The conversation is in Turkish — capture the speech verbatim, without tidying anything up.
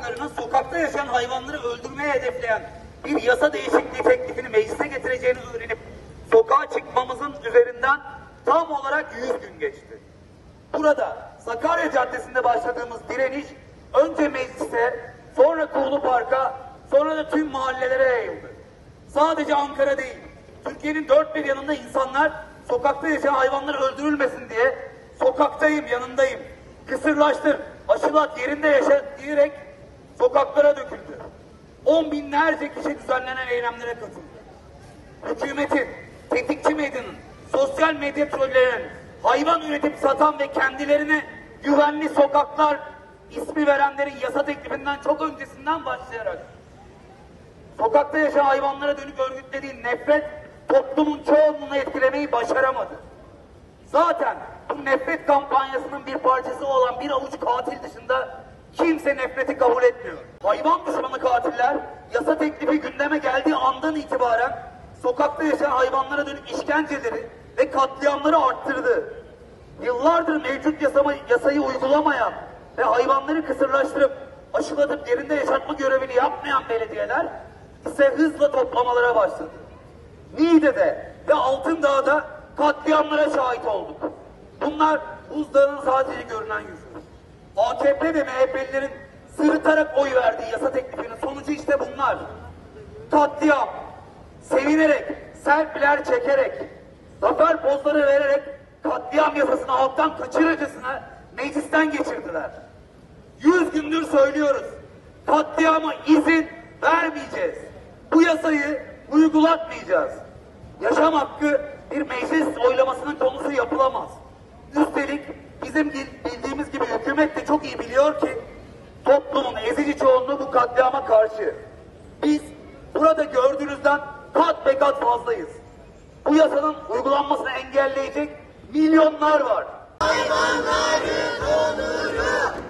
ittifaklarının sokakta yaşayan hayvanları öldürmeye hedefleyen bir yasa değişikliği teklifini meclise getireceğini öğrenip sokağa çıkmamızın üzerinden tam olarak yüz gün geçti. Burada Sakarya Caddesi'nde başladığımız direniş önce meclise, sonra Kurulu Park'a, sonra da tüm mahallelere yayıldı. Sadece Ankara değil, Türkiye'nin dört bir yanında insanlar sokakta yaşayan hayvanlar öldürülmesin diye sokaktayım, yanındayım, kısırlaştır, aşılat, yerinde yaşa diyerek sokaklara döküldü. On binlerce kişi düzenlenen eylemlere katıldı. Hükümetin, tetikçi medyanın, sosyal medya trollerinin, hayvan üretip satan ve kendilerine güvenli sokaklar ismi verenlerin yasa teklifinden çok öncesinden başlayarak sokakta yaşayan hayvanlara dönük örgütlediği nefret toplumun çoğunluğunu etkilemeyi başaramadı. Zaten bu nefret kampanyasının bir parçası olan bir avuç katil dışında kimse nefreti kabul etmiyor. Hayvan düşmanı katiller yasa teklifi gündeme geldiği andan itibaren sokakta yaşayan hayvanlara dönük işkenceleri ve katliamları arttırdı. Yıllardır mevcut yasama, yasayı uygulamayan ve hayvanları kısırlaştırıp aşılatıp yerinde yaşatma görevini yapmayan belediyeler ise hızla toplamalara başladı. Niğde'de ve Altındağ'da katliamlara şahit olduk. Bunlar buzdağının sadece görünen yüzü. A K P ve M H P'lilerin sırıtarak oy verdiği yasa teklifinin sonucu işte bunlar. Katliam, sevinerek, selfiler çekerek, zafer pozları vererek katliam yasasını halktan kaçırıcısına meclisten geçirdiler. Yüz gündür söylüyoruz. Katliama izin vermeyeceğiz. Bu yasayı uygulatmayacağız. Yaşam hakkı bir meclis oylamasının konusu yapılamaz. Üstelik bizim bildiğimiz gibi hükümet de çok iyi biliyor ki toplumun ezici çoğunluğu bu katliama karşı. Biz burada gördüğünüzden kat be kat fazlayız. Bu yasanın uygulanmasını engelleyecek milyonlar var. Hayvanların onuru